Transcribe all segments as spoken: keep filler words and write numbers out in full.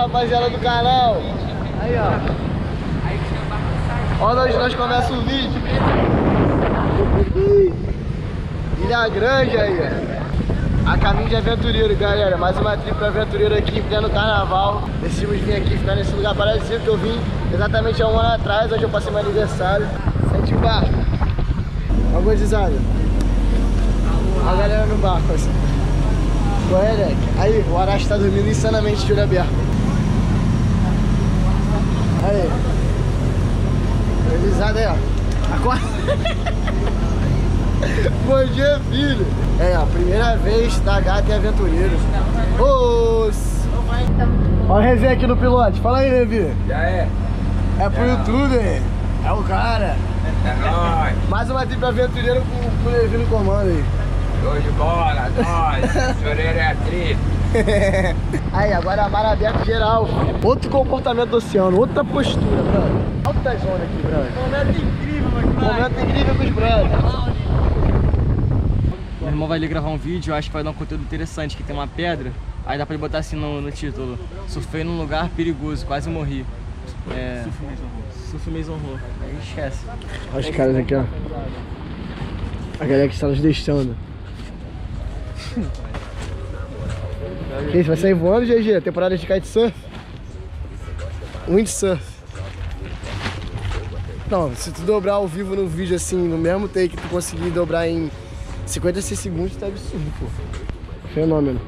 rapaziada do canal. Aí, ó. Olha onde nós começamos o vídeo. Ilha Grande aí, ó. A caminho de aventureiro, galera. Mais uma trip aventureiro aqui em pleno carnaval. Decidimos vir aqui ficar nesse lugar parecido que eu vim exatamente há um ano atrás, onde eu passei meu aniversário. Sente o barco. Olha a gozizada. Olha a galera no barco, assim. Qual é, Leque? Aí, o Arashi tá dormindo insanamente de olho aberto. Aí. Gozizada aí, ó. Acorda. Bom dia, filho. É, ó, primeira vez da Gata e Aventureiro. Os... Olha o Revi aqui no pilote. Fala aí, Revi. Já é. É pro YouTube, hein? É o cara. É nóis. Mais uma trip aventureiro com, com o Levi no comando aí. Show de bola, nós. Choreira é a trip. Aí, agora a mar aberta geral. Outro comportamento do oceano, outra postura, brother. Alta zona aqui, brother. Momento incrível, mano. Momento incrível com os brothers. Meu irmão vai ali gravar um vídeo, eu acho que vai dar um conteúdo interessante, que tem uma pedra. Aí dá pra ele botar assim no, no título: surfei num lugar perigoso, quase morri. É... Surf Mason Horror. Aí esquece. Olha os caras aqui, ó. A galera que está nos deixando. Que isso, vai sair voando, G G? Temporada de kitesurf? Windsurf. Não, se tu dobrar ao vivo no vídeo assim, no mesmo take que tu conseguir dobrar em cinquenta e seis segundos, tá absurdo, pô. Fenômeno.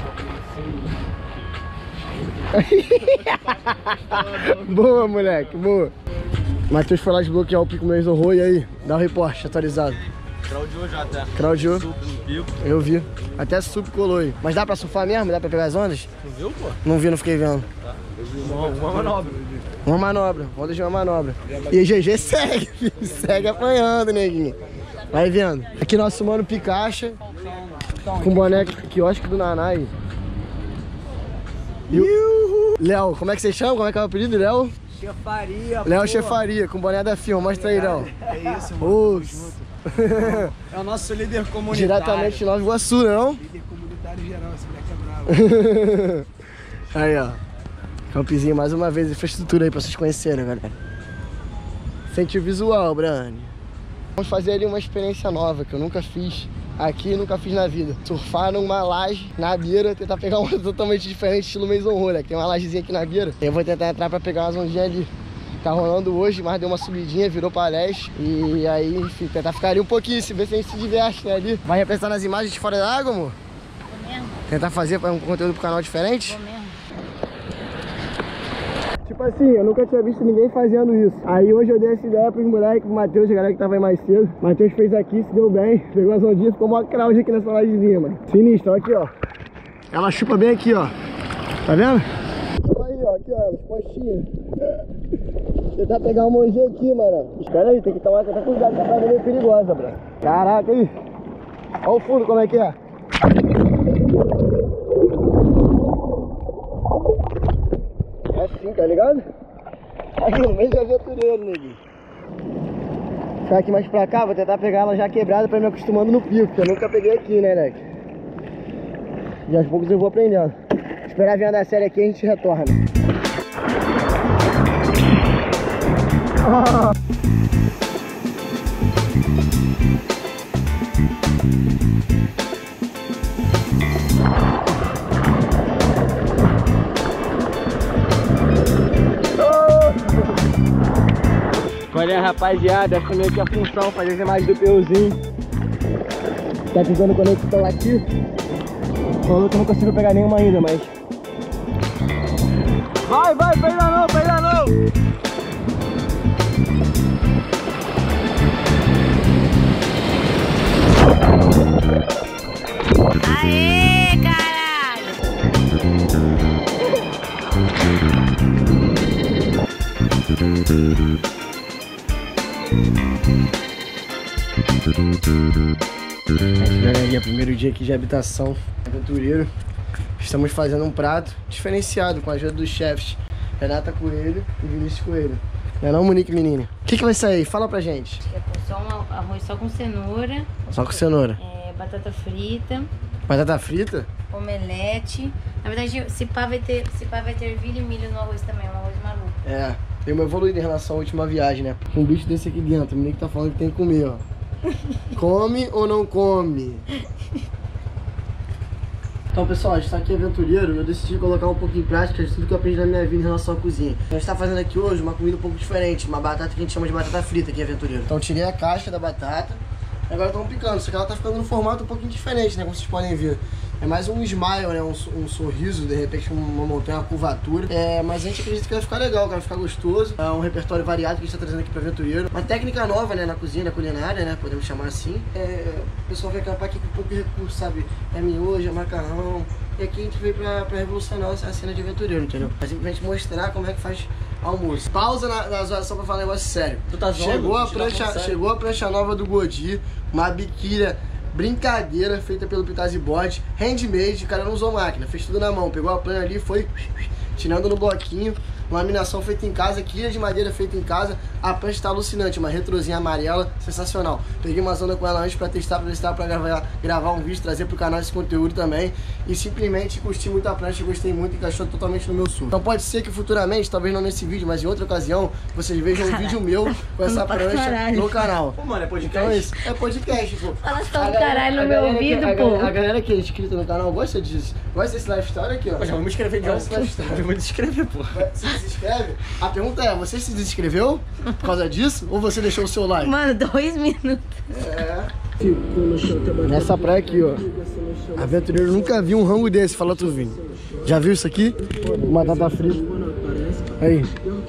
Boa, moleque, boa. Matheus foi lá desbloquear o pico Mason Horror, e aí? Dá o reporte atualizado. Craudiou já até. Craudiou? Sup no pico. Eu vi. Até sup colou aí. Mas dá pra surfar mesmo? Dá pra pegar as ondas? Não viu, pô? Não vi, não fiquei vendo. Tá. Eu vi uma, uma manobra. Uma manobra, ondas de uma manobra. E o G G segue, filho. Segue apanhando, neguinho. Vai vendo. Aqui nosso mano Picacha. Com boneco quiosque do Nanai. E o... Léo, como é que você chama? Como é que é o apelido, Léo? Chefaria, Léo Chefaria, com boné da firma. Mostra aí, Léo. É isso, mano. Os... É o nosso líder comunitário. Diretamente de Nova Iguaçu, não? Líder comunitário geral, esse moleque é bravo. Aí, ó. Campzinho, mais uma vez, infraestrutura aí pra vocês conhecerem, galera. Sente o visual, Brani. Vamos fazer ali uma experiência nova que eu nunca fiz aqui, nunca fiz na vida. Surfar numa laje na beira, tentar pegar uma totalmente diferente, estilo Mason Horror, né? Tem uma lajezinha aqui na beira. Eu vou tentar entrar pra pegar umas ondinhas ali. Tá rolando hoje, mas deu uma subidinha, virou pra leste. E aí, enfim, tentar ficar ali um pouquinho, se ver se a gente se diverte, né, ali. Vai representar nas imagens de fora da água, amor? Vou mesmo. Tentar fazer um conteúdo pro canal diferente? Vou mesmo. Tipo assim, eu nunca tinha visto ninguém fazendo isso. Aí hoje eu dei essa ideia pros moleques, pro Matheus, a galera que tava aí mais cedo. O Matheus fez aqui, se deu bem. Pegou as ondinhas, ficou mó crowd aqui nessa lajezinha, mano. Sinistro, ó, aqui, ó. Ela chupa bem aqui, ó. Tá vendo? Aí, ó, aqui, ó, as postinhas. Tentar pegar uma ondinha aqui, mano. Espera aí, tem que tomar tentar cuidado, que a praia é meio perigosa, bro. Caraca, aí. Ó o fundo, como é que é. É assim, tá ligado? Aqui no meio de aventureiro, neguinho. Ficar aqui mais pra cá, vou tentar pegar ela já quebrada pra ir me acostumando no pico, que eu nunca peguei aqui, né, Leque? E aos poucos eu vou aprendendo. Esperar vir da série aqui e a gente retorna. Ah. Olha, rapaziada, essa meio que a função, fazer as imagens do Peuzinho. Tá tentando conexão aqui. Falou que eu não consigo pegar nenhuma ainda, mas... Vai, vai, peida não, peida não! Aê, caralho! É, galerinha, primeiro dia aqui de habitação, aventureiro. Estamos fazendo um prato diferenciado com a ajuda dos chefes Renata Coelho e Vinícius Coelho. Não é não, Monique, menina? O que que vai sair? Fala pra gente. É só um arroz só com cenoura. Só com cenoura. É, batata frita. Batata frita? Omelete. Na verdade, se pá vai ter, se pá vai ter ervilha e milho no arroz também, um arroz maluco. É, tem uma evoluída em relação à última viagem, né? Um bicho desse aqui dentro, o menino que tá falando que tem que comer, ó. Come ou não come? Então, pessoal, a gente tá aqui aventureiro e eu decidi colocar um pouco em prática de tudo que eu aprendi na minha vida em relação à cozinha. A gente tá fazendo aqui hoje uma comida um pouco diferente, uma batata que a gente chama de batata frita aqui, aventureiro. Então, eu tirei a casca da batata e agora estamos picando, só que ela tá ficando num formato um pouquinho diferente, né, como vocês podem ver. É mais um smile, né, um, um sorriso, de repente uma montanha, uma curvatura. É, mas a gente acredita que vai ficar legal, que vai ficar gostoso. É um repertório variado que a gente tá trazendo aqui para aventureiro. Uma técnica nova, né, na cozinha, na culinária, né, podemos chamar assim. É, o pessoal vai acampar aqui com pouco recurso, sabe? É miojo, é macarrão. E aqui a gente veio pra, pra revolucionar a cena de aventureiro, entendeu? Pra simplesmente mostrar como é que faz almoço. Pausa na, na zoação pra falar um negócio sério. Tu tá zoando? Chegou a Te dá prancha, falando sério. chegou a prancha nova do Godi, uma biquília brincadeira feita pelo Pitazzi Board, handmade, o cara não usou máquina, fez tudo na mão, pegou a plana ali e foi tirando no bloquinho. Laminação feita em casa, quilha de madeira feita em casa. A prancha está alucinante, uma retrozinha amarela, sensacional. Peguei uma zona com ela antes para testar, para testar, para gravar, gravar um vídeo, trazer pro canal esse conteúdo também. E simplesmente curti muito a prancha, gostei muito, encaixou totalmente no meu surf. Então pode ser que futuramente, talvez não nesse vídeo, mas em outra ocasião, vocês vejam um vídeo meu com essa prancha caralho. no canal. Pô, mano, é podcast? Então é isso, é podcast, pô. Fala só A um galera- caralho no a meu galera que- ouvido, a pô. galera- A galera que é inscrita no canal gosta disso, gosta desse lifestyle aqui, ó. Pô, já vou me inscrever de Olha novo. esse lifestyle. Já vou me inscrever, pô. Se desinscreve? A pergunta é, você se desinscreveu por causa disso? Ou você deixou o seu like? Mano, dois minutos. É. Nessa praia aqui, ó. Aventureiro nunca viu um rango desse, fala tu, Vini. Já viu isso aqui? Batata frita. Aí.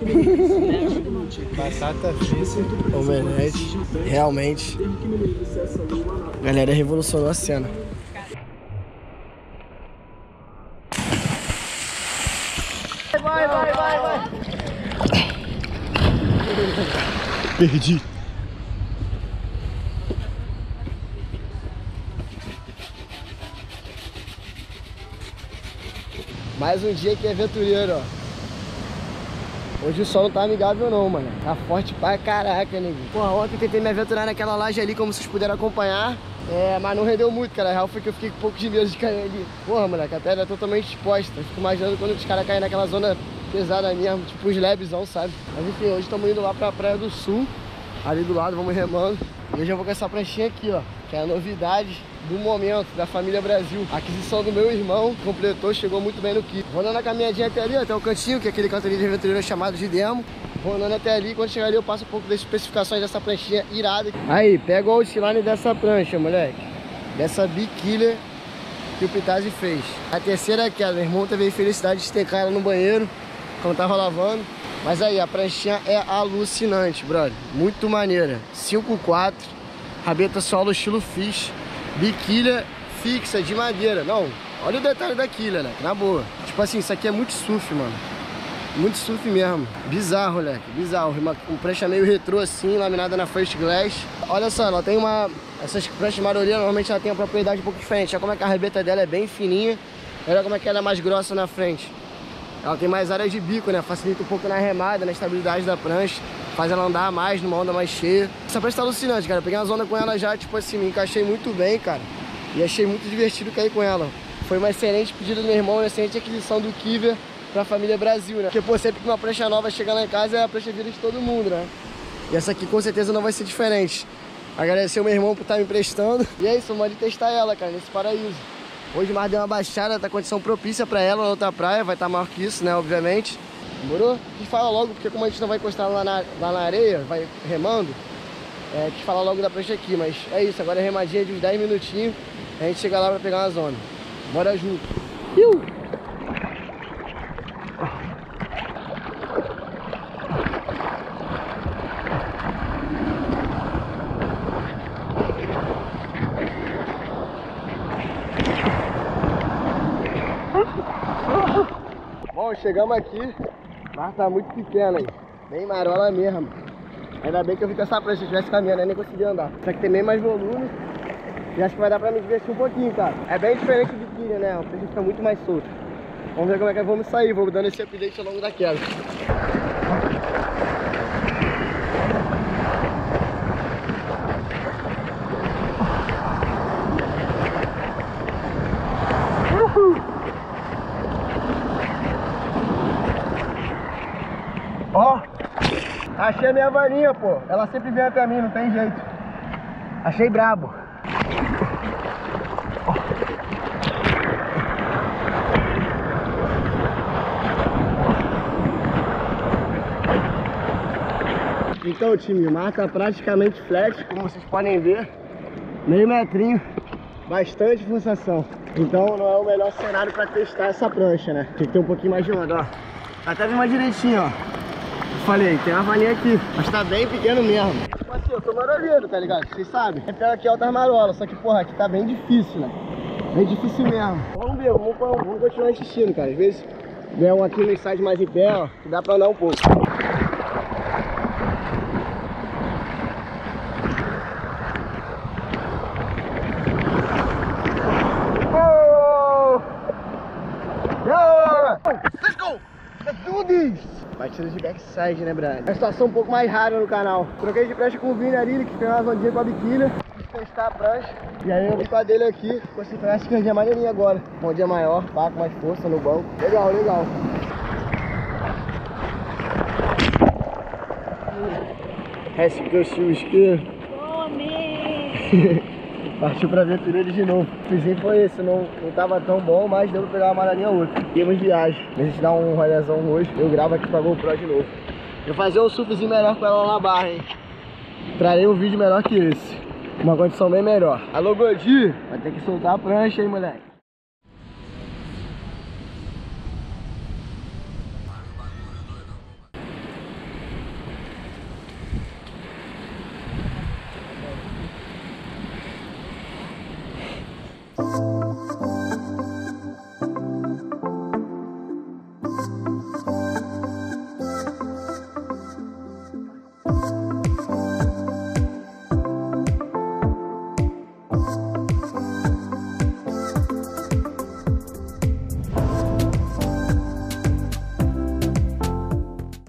Batata frita. Omelete. Realmente. A galera revolucionou a cena. Vai, vai, vai, vai. Perdi. Mais um dia aqui aventureiro, ó. Hoje o sol não tá amigável não, mano. Tá forte pra caraca, nego. Porra, ontem eu tentei me aventurar naquela laje ali, como vocês puderam acompanhar. É, mas não rendeu muito, cara. A real foi que eu fiquei com um pouco de medo de cair ali. Porra, moleque, a pedra é totalmente exposta. Eu fico imaginando quando os caras caem naquela zona pesada mesmo, tipo os lebzão, sabe? Mas enfim, hoje estamos indo lá pra Praia do Sul. Ali do lado, vamos remando. E hoje eu vou com essa pranchinha aqui, ó. Que é a novidade do momento, da família Brasil. A aquisição do meu irmão, completou, chegou muito bem no kit. Vou dando a caminhadinha até ali, até o cantinho, que é aquele canto ali de aventureiro chamado de demo. Vou andando até ali, quando chegar ali eu passo um pouco das especificações dessa pranchinha irada. Aí, pega o outline dessa prancha, moleque. Dessa biquília que o Pitazzi fez. A terceira queda, meu irmão teve a infelicidade de estecar ela no banheiro, quando tava lavando. Mas aí, a pranchinha é alucinante, brother. Muito maneira. cinco quatro, rabeta solo estilo fish, biquília fixa de madeira. Não, olha o detalhe da quilha, né? Na boa. Tipo assim, isso aqui é muito surf, mano. Muito surf mesmo. Bizarro, moleque. Bizarro. Uma, uma prancha meio retrô assim, laminada na first glass. Olha só, ela tem uma... Essas pranchas marolinhas, normalmente ela tem uma propriedade um pouco diferente. Olha como é que a rabeta dela é bem fininha. Olha como é que ela é mais grossa na frente. Ela tem mais área de bico, né? Facilita um pouco na remada, na estabilidade da prancha. Faz ela andar mais, numa onda mais cheia. Essa prancha tá alucinante, cara. Eu peguei uma zona com ela já, tipo assim, me encaixei muito bem, cara. E achei muito divertido cair com ela. Foi uma excelente pedida do meu irmão, uma excelente aquisição do Kiver pra família Brasil, né? Porque, pô, sempre que uma prancha nova chega lá em casa, é a prancha vira de todo mundo, né? E essa aqui com certeza não vai ser diferente. Agradecer o meu irmão por estar me emprestando. E é isso, pode testar ela, cara, nesse paraíso. Hoje o mar deu uma baixada, tá condição propícia pra ela na outra praia, vai estar maior que isso, né, obviamente. Demorou? Que fala logo, porque como a gente não vai encostar lá na, lá na areia, vai remando, é, que fala logo da prancha aqui, mas é isso, agora é remadinha de uns dez minutinhos, a gente chega lá pra pegar uma zona. Bora junto. Iu! Bom, chegamos aqui, mas tá muito pequena aí, bem marola mesmo. Ainda bem que eu vi com essa prancha, se eu estivesse caminhando, eu nem conseguia andar. Isso aqui tem bem mais volume e acho que vai dar pra me divertir um pouquinho, cara. É bem diferente do quilha, né? A prancha fica muito mais solta. Vamos ver como é que vamos sair, vou dando esse update ao longo da queda. Achei a minha vaninha, pô. Ela sempre vem até mim, não tem jeito. Achei brabo. Então, time, o mar tá praticamente flat, como vocês podem ver. Meio metrinho, bastante pulsação. Então não é o melhor cenário para testar essa prancha, né? Tem que ter um pouquinho mais de onda, ó. Até vem mais direitinho, ó. Falei, tem uma valinha aqui, mas tá bem pequeno mesmo. Tipo assim, eu sou maroleiro, tá ligado? Vocês sabem. É pega aqui altas marolas, só que, porra, aqui tá bem difícil, né? Bem difícil mesmo. Vamos ver, vamos, vamos continuar insistindo, cara. Às vezes der um aqui no inside mais em pé, ó, que dá pra andar um pouco. Let's go! Let's do this! Batida de backside, né, Brian? É uma situação um pouco mais rara no canal. Troquei de prancha com o Vini ali, que tem uma ondinha com a biquínia. Quis testar a prancha. E aí eu vim com a dele aqui. Consegui pegar essa esquerdinha maneirinha agora. Ondinha maior, pá, com mais força no banco. Legal, legal. Rescue o isqueiro. Tome! Partiu pra aventura de novo. O fizinho foi esse, não, não tava tão bom, mas deu pra pegar uma malaria outra. Temos viagem. A gente dá um rolezão hoje, eu gravo aqui pra GoPro de novo. Eu vou fazer um surfzinho melhor com ela lá na barra, hein? Trarei um vídeo melhor que esse. Uma condição bem melhor. Alô, Godi, vai ter que soltar a prancha, hein, moleque.